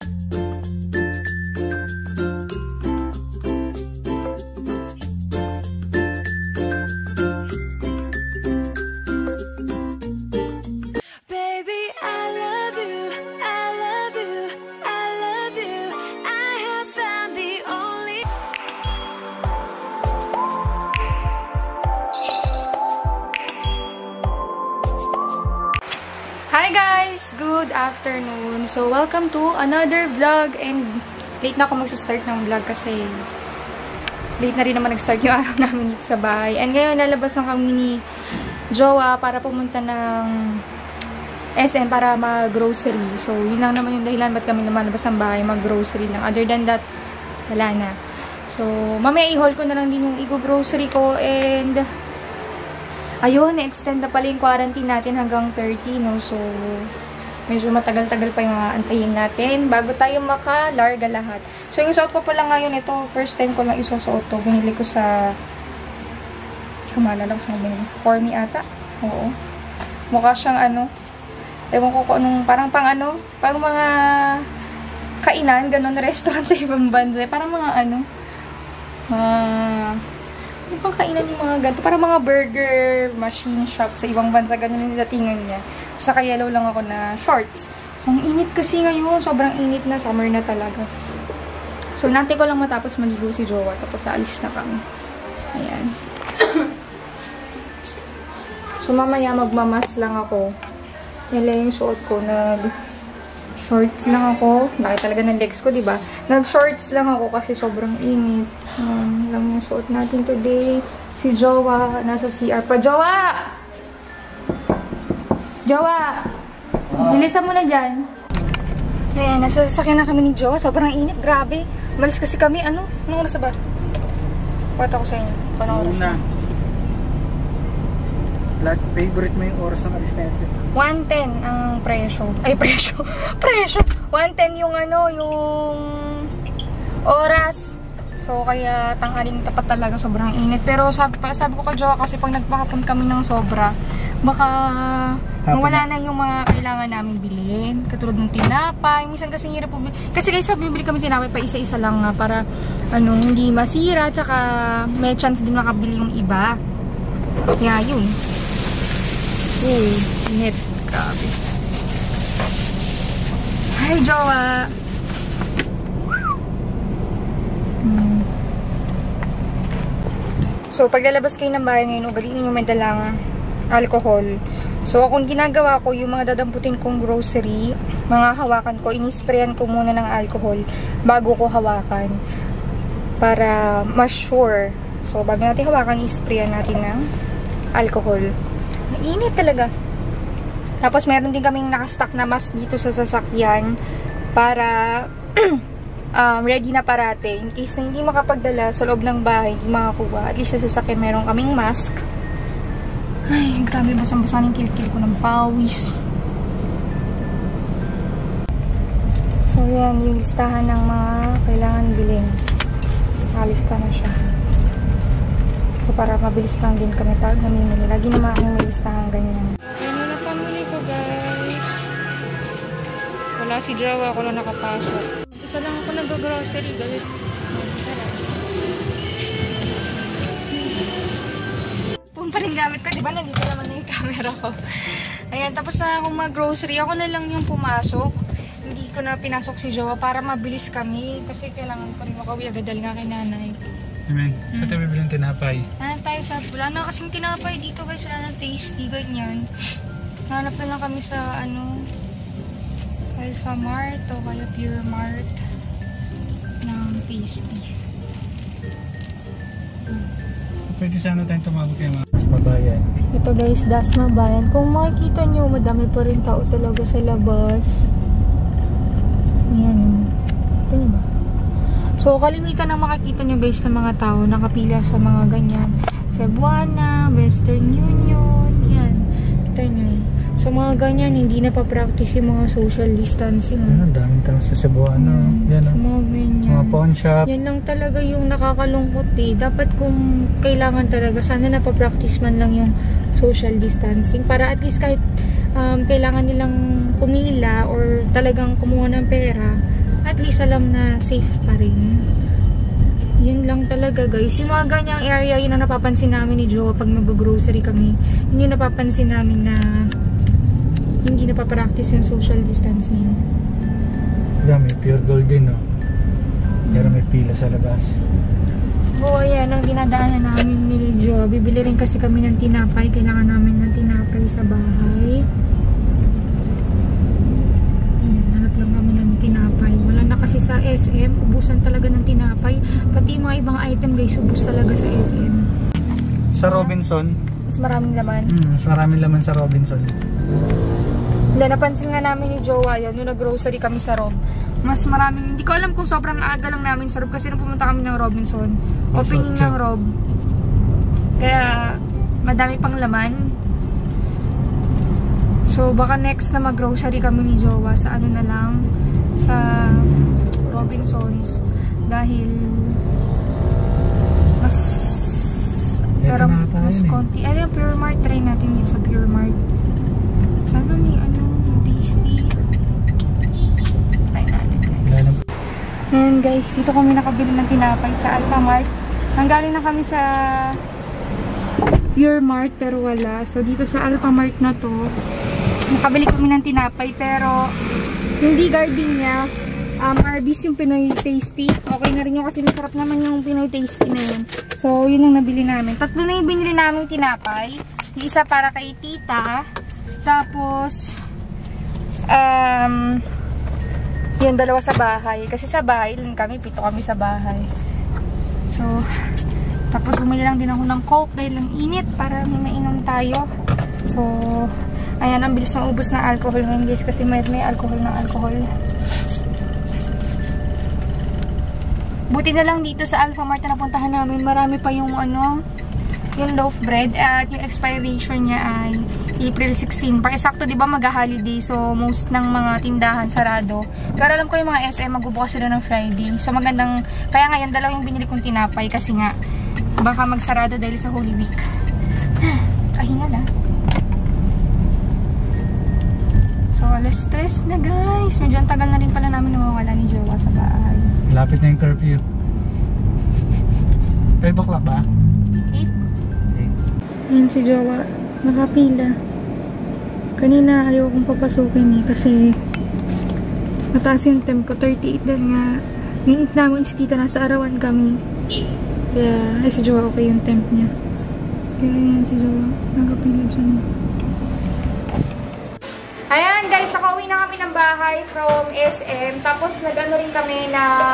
Hi guys! Good afternoon! So, welcome to another vlog and late na ako magsa-start ng vlog kasi late na rin naman nag-start yung araw namin dito sa bahay. And ngayon, lalabas na kami ni Jowa para pumunta ng SM para mag-grocery. So, yun lang naman yung dahilan ba't kami lumalabas ng bahay, mag-grocery lang. Other than that, wala na. So, mamaya i-haul ko na lang din yung i-grocery ko and ayun, na-extend na pala yung quarantine natin hanggang 30, no? So, medyo matagal-tagal pa yung aantayin natin bago tayo makalarga lahat. So, yung suot ko pala ngayon, ito, first time ko lang isusuot to. Binili ko sa, hindi ko maalala kung saan binili. For me ata? Oo. Mukha siyang ano, ewan ko kung anong, parang pang ano, pang mga kainan, ganun, restaurant sa ibang bansa. Parang mga ano, ano pang kainan yung mga ganito? Parang mga burger machine shop sa ibang bansa. Ganun yung datingan niya. Saka yellow lang ako na shorts. So, ang init kasi ngayon. Sobrang init na. Summer na talaga. So, nante ko lang matapos maligo si Jowa. Tapos, alis na kami. Ayan. So, mamaya magmamas lang ako. Yan lang yung suot ko. Shorts lang ako. Laki talaga ng legs ko, diba? Nag-shorts lang ako kasi sobrang init. Lang yung suot natin today. Si Jowa, nasa CR pa. Jowa! Jowa! Bilisan mo na dyan. Ayan, nasa sasakyan na kami ni Jowa. Sobrang init, grabe. Malis kasi kami, ano? Anong oras ba? Pata ko sa inyo. Anong oras na? Favorite mo yung oras ng alis natin? 1:10 ang presyo. Ay, presyo. Presyo! 1:10 yung ano, yung oras. So, kaya tanghaling tapat talaga, sobrang init. Pero sabi ko kay Jowa kasi pag nagpahapon kami ng sobra, baka wala na yung mga kailangan namin bilhin. Katulad ng tinapay. Minsan kasi hirap po. Kasi guys, pag bibili kami tinapay, pa isa-isa lang nga para ano, hindi masira. Tsaka may chance din makabili yung iba. Kaya yun. Uy, init. Grabe. Hi, Jowa! So, paglalabas kayo ng bahay ngayon, ugaliin nyo may dalang alcohol. So, kung ginagawa ko, yung mga dadamputin kong grocery, mga hawakan ko, inisprayan ko muna ng alcohol bago ko hawakan. Para mas sure. So, bago natin hawakan, isprayan natin ng alcohol. Mainit talaga. Tapos, meron din kaming nakastock na mask dito sa sasakyan para ready na parate. In case na hindi makapagdala sa loob ng bahay, hindi makakuha. At least sa sasakyan meron kaming mask. Ay, grabe. Basang-basang yung kilikil ko ng pawis. So, yan. Yung listahan ng mga kailangan bilhin. Nakalista na siya. So, para mabilis lang din kami pag namimili. Lagi naman akong may listahan ganyan. Ano na pamili ko, guys? Wala si Jowa. Ako lang nakapasok. Isa lang ako nag-grocery, guys. Phone pa rin gamit ko. Diba, nandito naman na yung camera ko. Ayan, tapos na akong mag-grocery. Ako na lang yung pumasok. Hindi ko na pinasok si Jowa para mabilis kami. Kasi kailangan ko rin makauwi agad dahil nga kay nanay. Amen. Saan tayo bibili ng tinapay? Hanap tayo sa... Wala na kasing tinapay dito, guys. Wala na tasty, ganyan. Hanap na lang kami sa, ano... Alpha Mart o kaya Pure Mart ng tasty. Pwede sana tayong tumawag kayo mga Dasma Bayan. Ito guys, Dasma Bayan. Kung makikita nyo, madami pa rin tao talaga sa labas. Ayan. Ito ba? So, kalimitan na makikita nyo guys ng mga tao nakapila sa mga ganyan. Cebuana, Western Union. Yan. Ito nyo. So, mga ganyan, hindi na pa-practice yung mga social distancing. Ano, daming tao sa Cebuana. Yan, sa mga ganyan. Mga pawn shop. Yan lang talaga yung nakakalungkot eh. Dapat kung kailangan talaga, sana na-practice man lang yung social distancing. Para at least kahit kailangan nilang pumila or talagang kumuha ng pera, at least alam na safe pa rin. Yun lang talaga guys. Yung mga ganyang area, yun ang napapansin namin ni Jowa pag mag-grocery kami. Yun yung napapansin namin na hindi napapractice yung social distancing. Diyan, may pure gold din, no? Pero may pila sa labas. So, ayan ang dinadaanan namin ni Jowa. Bibili rin kasi kami ng tinapay. Kailangan namin ng tinapay sa bahay. Hanap lang kami ng tinapay. Wala na kasi sa SM. Ubusan talaga ng tinapay. Pati yung mga ibang item guys, ubus talaga sa SM. Sa Robinson, Mas maraming laman. mas maraming laman sa Robinson. Napansin nga namin ni Jowa yun, nung nag-grocery kami sa Rob. Mas maraming, hindi ko alam kung sobrang aga lang namin sa Rob kasi nung pumunta kami ng Robinson. Opening ng Rob. Kaya, madami pang laman. So, baka next na mag-grocery kami ni Jowa sa ano na lang, sa Robinsons. Dahil, mas, pero mas konti. Ay, yung Pure Mart, try natin dito sa Pure Mart. Sana may ano, tasty. Try natin. Ayan guys, dito kami nakabili ng tinapay sa Alphamart. Nanggaling na kami sa Pure Mart pero wala. So dito sa Alphamart na to, nakabili kami ng tinapay pero hindi gardenia. Arby's yung Pinoy Tasty. Okay na rin yun kasi masarap naman yung Pinoy Tasty na yun. So yun yung nabili namin. 3 na yung binili namin tinapay. Yung isa para kay tita. Tapos, yun, 2 sa bahay. Kasi sa bahay lang kami, 7 kami sa bahay. So, tapos bumili lang din ako ng Coke dahil lang init para may mainom tayo. So, ayan, ang bilis na ubos na alcohol ngayon guys kasi may alcohol na alcohol. Buti na lang dito sa Alphamart na napuntahan namin, marami pa yung ano, yung loaf bread at yung expiration niya ay April 16. Pag eksakto, di ba, mag-holiday. So, most ng mga tindahan sarado. Pero alam ko yung mga SM, magbubukas sila ng Friday. So, magandang, kaya ngayon, 2 yung binili kong tinapay kasi nga, baka magsarado dahil sa Holy Week. Kahinga na. So, alas 3 na guys. Medyo ang tagal na rin pala namin nawawala ni Jowa sa bahay. Lapit na yung curfew. 5 o'clock ba? 8. Ayan si Jowa. Nakapila. Kanina ayaw kong papasukin kasi mataas yung temp ko. 38 dahil nga minit namin si tita nasa arawan kami. Kaya si Jowa okay yung temp niya. Kaya ayan si Jowa. Nakapila dyan. Ayan guys, nakauwi na kami ng bahay from SM. Tapos nag-ano rin kami,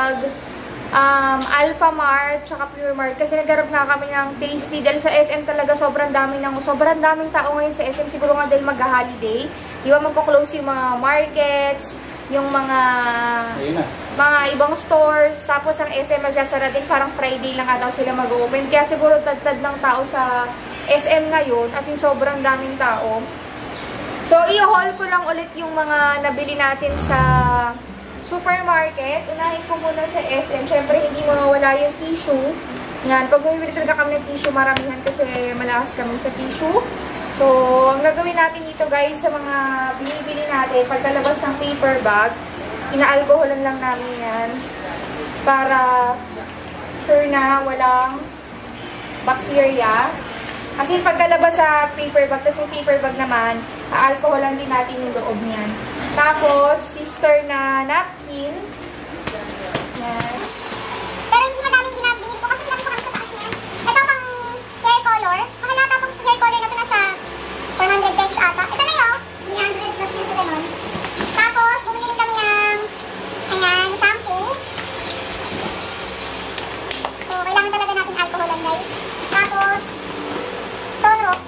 Alphamart, tsaka Pure Mart. Kasi nagharap nga kami ng tasty. Dahil sa SM talaga sobrang daming tao ngayon sa SM. Siguro nga dahil mag-holiday. Di ba magpo-close yung mga markets, yung mga ibang stores. Tapos ang SM magsasara din. Parang Friday lang ata sila mag-open. Kaya siguro tad-tad ng tao sa SM ngayon. As in sobrang daming tao. So, i-haul ko lang ulit yung mga nabili natin sa supermarket. Unahin ko muna sa SM. Siyempre, hindi mawawala yung tissue. Yan. Pag bumibili talaga kami ng tissue, maramihan kasi malakas kami sa tissue. So, ang gagawin natin dito guys, sa mga binibili natin, pagkalabas ng paper bag, ina-alcoholan lang namin yan. Para sure na walang bacteria. Kasi pagkalabas sa paper bag, tapos yung paper bag naman, alcoholan din natin yung loob niyan. Tapos, sister na napkin. Yan. Pero hindi madaming binili ko kasi lang ko kami sa taas niya. Ito pang hair color. Makalata pang hair color na ito nasa 400 pesos ata. Ito na yun. 300 plus yun sa ganun. Tapos, bumili rin kami ng ayan, shampoo. So, kailangan talaga natin alcoholan guys. Tapos, Sunrocks.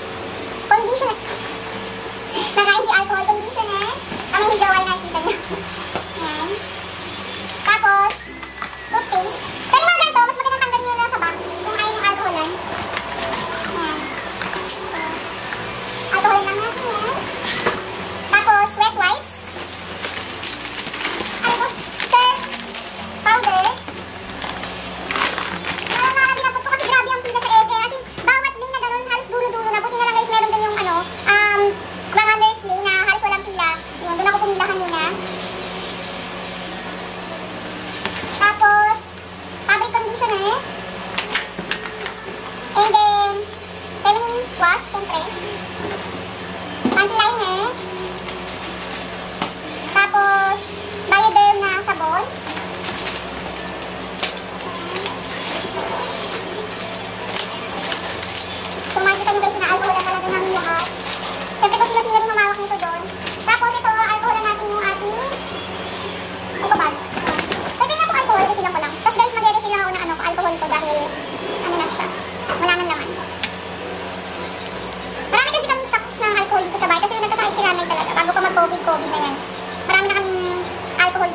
Conditioner. Naka hindi alcohol conditioner. Kami ni Jowa nakikita niyo.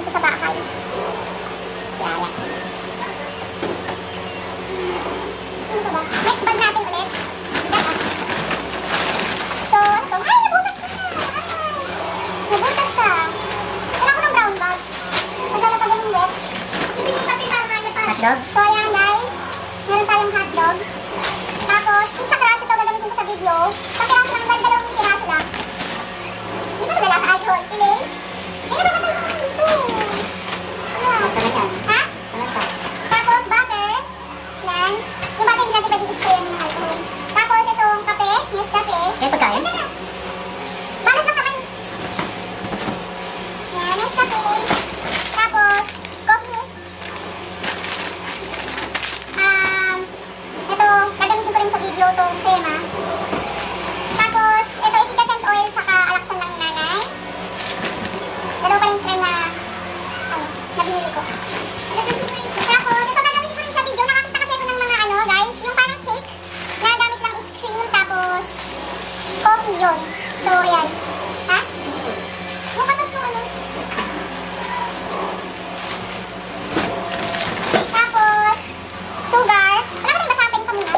dito sa bakal. Yaya. Ano ba? Next bag natin ulit. So, ito. Ay, nabutas na! Ay! Nabutas siya. Kailangan ko ng brown bag. Madala pa ganun wet. Ibigay pa rin para kaya pa. Hotdog? So, ayan guys. Meron tayong hotdog. Tapos, pizza crust. Ito gagamitin ko sa video. Pagkiraso lang, dalawang piraso lang. Hindi ko nadala sa alcohol. Delay. Ay, nababasa naman dito. Ha? Tapos, butter. Yan. Yung butter hindi natin pwede i-spray ng alcohol. Tapos, itong kape. Nescafe. Kaya pagkain? Ganda na. Balot lang naman. Yan, Nescafe. Tapos, coffee mix. Ito, gagamitin ko rin sa video itong crema. Tapos, ito, efficacent oil, tsaka alaksan lang ni nanay. Dalawa pa rin creme na, na binili ko. Tapos, ito gagamitin ko rin sa video. Nakakita kasi ako ng mga guys, yung parang cake, na gamit lang is cream, tapos, coffee yun. So, ayan. Ha? Yung patas mo Tapos, sugar. Wala ka rin basahan, pwede pa muna.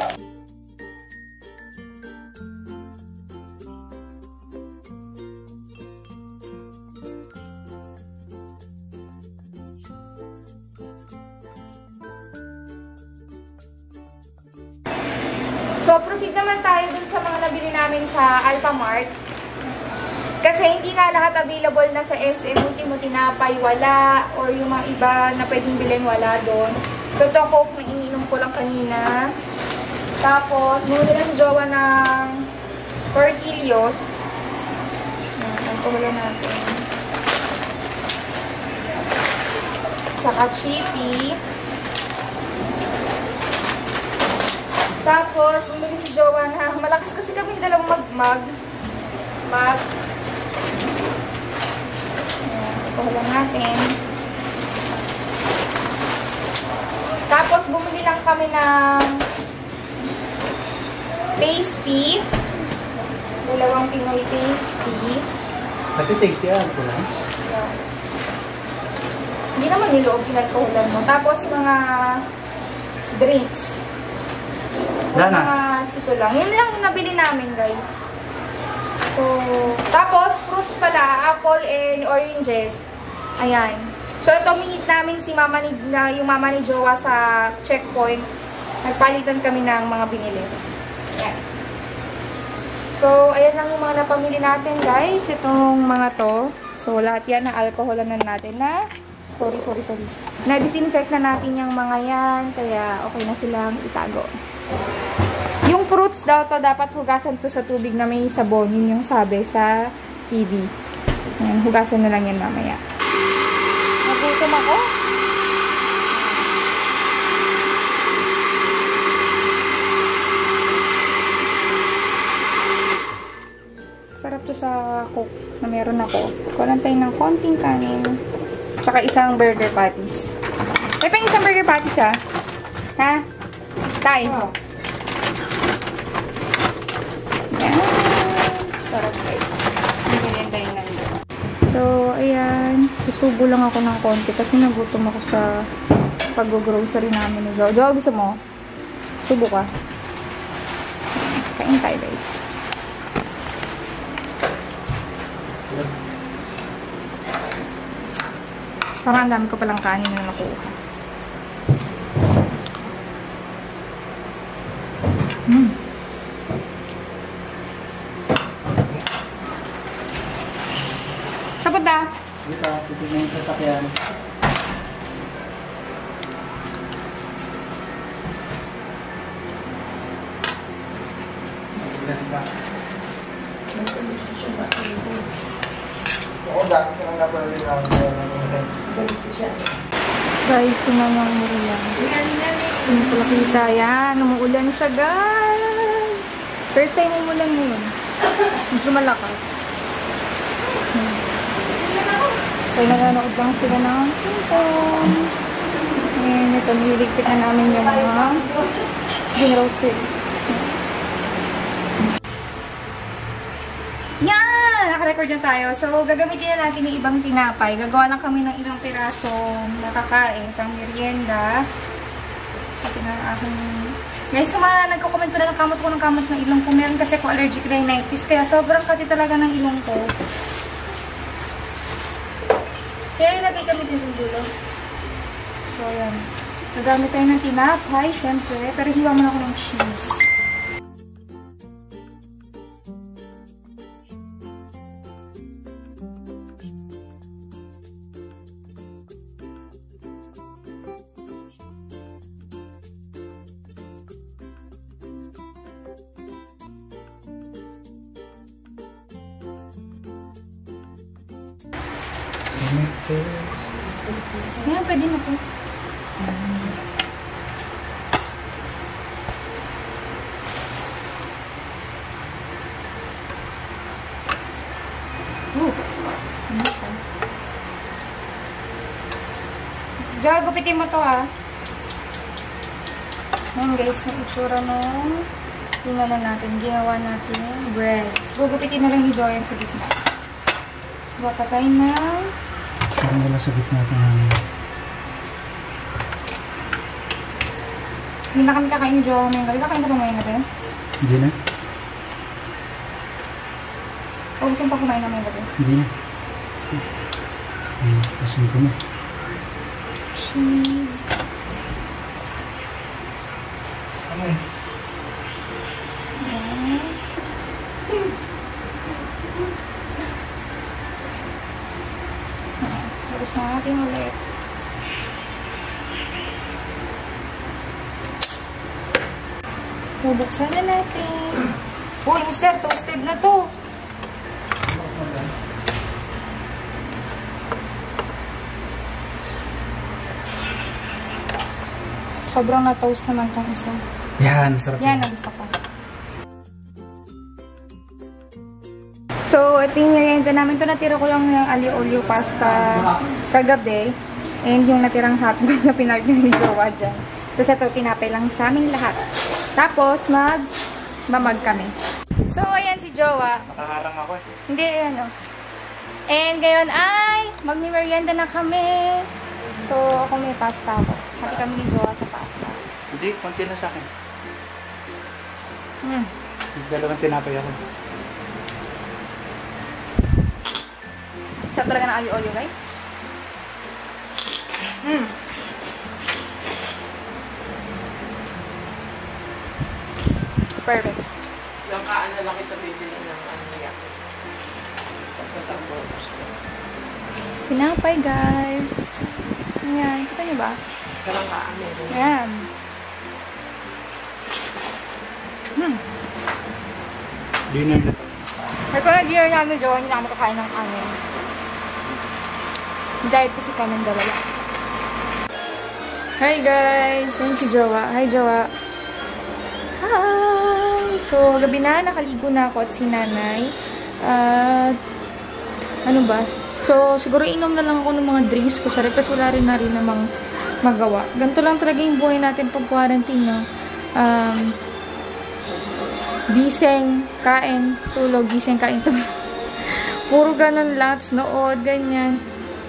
So, proceed naman tayo dun sa mga nabili namin sa Alphamart. Kasi hindi nga lahat available na sa SM. Ultimo tinapay, wala. Or yung mga iba na pwedeng bilhin, wala doon. So, ito Coke na ininom ko lang kanina. Tapos, muna lang jowa ng tortillos. Ang wala natin. Saka chippy. Tapos, bumili si jowa na malakas kasi kami dalawang mag. Ito lang natin. Tapos, bumili lang kami ng tasty. Dalawang Pinoy tasty. Pati tasty yan po lang. Yeah. Hindi naman niloob pinagkahulan mo. Tapos, mga drinks. Lana. Mga sito lang. Yun lang yung nabili namin, guys. So, tapos, fruits pala, apple and oranges. Ayan. So, ito, minit namin si mama ni, yung mama ni Jowa sa checkpoint. Nagpalitan kami ng mga binili. Ayan. So, ayan lang yung mga napamili natin, guys. Itong mga to. So, lahat yan na alcohol na natin na. Sorry. Na-disinfect na natin yung mga yan. Kaya, okay na silang itago. Yung fruits daw to, dapat hugasan to sa tubig na may sabon. Yun yung sabi sa TV. Ayan, hugasan na lang yan mamaya. Nagutom ako. Sarap to sa Coke na meron ako. Kulang tayo ng konting kanin. Tsaka isang burger patties. May pang isang burger patties ha? Ha? Tay. Yan. Sarap guys. Ang tayo na ito. So, ayan. Susubo lang ako ng konti kasi nagutom ako sa pag-grocery namin ni Jo. Jo, gusto mo? Subo ka. Kain tayo guys. Parang ang dami ko palang kanin na nakuha. Sapot na? Dito, titignan yung sasakyan. Guys, tingnan mo ang umuulan. Hindi ko nakita yan. Umuulan siya, guys. First time umuulan ngayon. Medyo malakas. So, nanonood lang sila ng ping-pong. And ito, niligpit na namin yung mga ginroasted. Yan! naka-record na tayo. So, gagamitin na natin yung ibang tinapay. Gagawa lang kami ng ilang pirasong nakakain, pang merienda. Pati na aking... Guys, sa mga nagko-comment ko na ng kamot ng ilong ko, meron kasi ako allergic rhinitis. Kaya sobrang kati talaga ng ilong ko. Kaya ilagay kami din yung dulo. So, ayan. Gagamit tayo ng tinapay, syempre. Pero hiwa mo na ako ng cheese. Ayan, pwede na po. Diyan, gupitin mo to Ayan guys, yung itsura nung ginawa natin bread. So, gugupitin na lang ni Joyan sa gitna. So, papatay na. Parang wala sa gitna ito namin. Hindi na kami kakain, Jo. May gabi. Kakain ka pa ngayon natin? Hindi na. O gusto mo pa kumain na may gabi? Hindi na. Asin ko na. Cheese. Ano Ayan. Tapos na natin ulit. Bubuksan na natin. Uy, mister, toasted na to. Sobrang na-toast naman tong isa. Yan, sarap. Yan, gusto ko. So, ito yung merienda namin. Ito natira ko lang ng alio-olio pasta kagabi. And yung natirang hotdog na pinartner ni Jowa dyan. Tapos ito, tinapay lang sa amin lahat. Tapos, mamag kami. So, ayan si Jowa. Nakaharang ako Hindi, ano. And ngayon ay, magmi-merienda na kami. So, ako may pasta ako. Hati kami ni Jowa sa pasta. Hindi, konti na sa akin. Hmm. Dalawang tinapay ako. Sarap talaga ng alio-olio, guys. Hmm. Perfect. Yung kaan na laki sa video ng niya. Pinapay, guys. Ayan. Kita niyo ba? Karang kaan meron. Ayan. Dinner na to. Ay, kung nag-year namin, Jowa, hindi na kami kakain ng kanin. Diet kasi kami ng dalawa. Hi, guys! Yan si Jowa. Hi, Jowa. Hi! So, gabi na, nakaligo na ako at si nanay. Ano ba? So, siguro inom na lang ako ng mga drinks ko sa rep kasi wala rin na rin namang magawa. Ganito lang talaga yung buhay natin pag quarantine, no? Gising, kain, tulog, gising, kain, tulog. Puro ganun lang, nood, ganyan.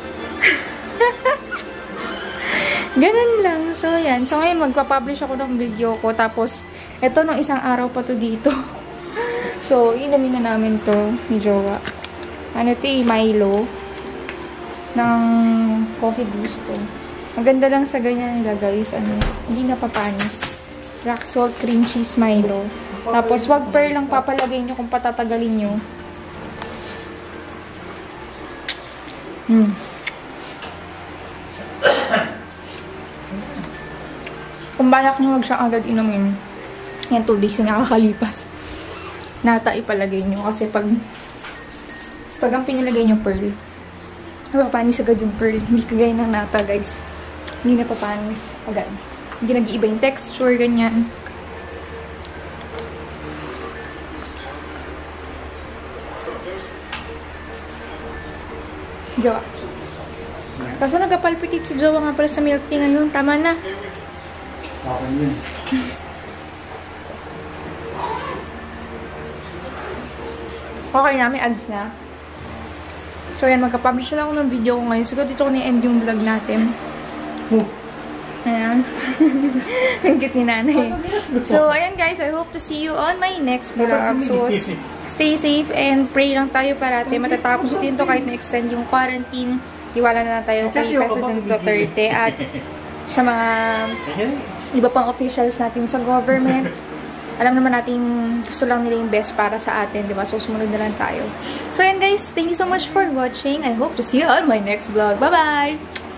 Ganun lang. So, yan. So, ngayon, magpa-publish ako ng video ko. Tapos, eto, nung isang araw pa to dito. So, inamin na namin to ni Jowa. Ano ito, Milo. Ng Coffee Gusto. Ang ganda lang sa ganyan nila, guys. Ano, hindi napapanis. Rock salt cream cheese Milo. Tapos, wag pearl lang papalagay nyo kung patatagalin nyo. Kung balak nyo wag siyang agad inumin, yan 2 days na nakakalipas. Nata ipalagay nyo. Kasi pag ang pinilagay nyo pearl, napapanis agad yung pearl. Hindi kagaya ng nata, guys. Hindi napapanis agad. Hindi nag-iiba yung texture, ganyan. Jowa. Kaso nagka-palpitate si Jowa nga pala sa milk tea ngayon. Tama na. Okay yun. Okay na, may ads na. So, ayan, magka-publish na ako ng video ko ngayon. Siguro dito ko na-end yung vlog natin. Ayan. Ang cute ni nanay. So, ayan guys, I hope to see you on my next vlog. So, stay safe and pray lang tayo parati. Matatapos din to kahit na-extend yung quarantine. Iwala na tayo kay President Duterte at sa mga iba pang officials natin sa government. Alam naman natin gusto lang nila yung best para sa atin, di ba? So, sumunod na lang tayo. So, ayan guys, thank you so much for watching. I hope to see you on my next vlog. Bye-bye!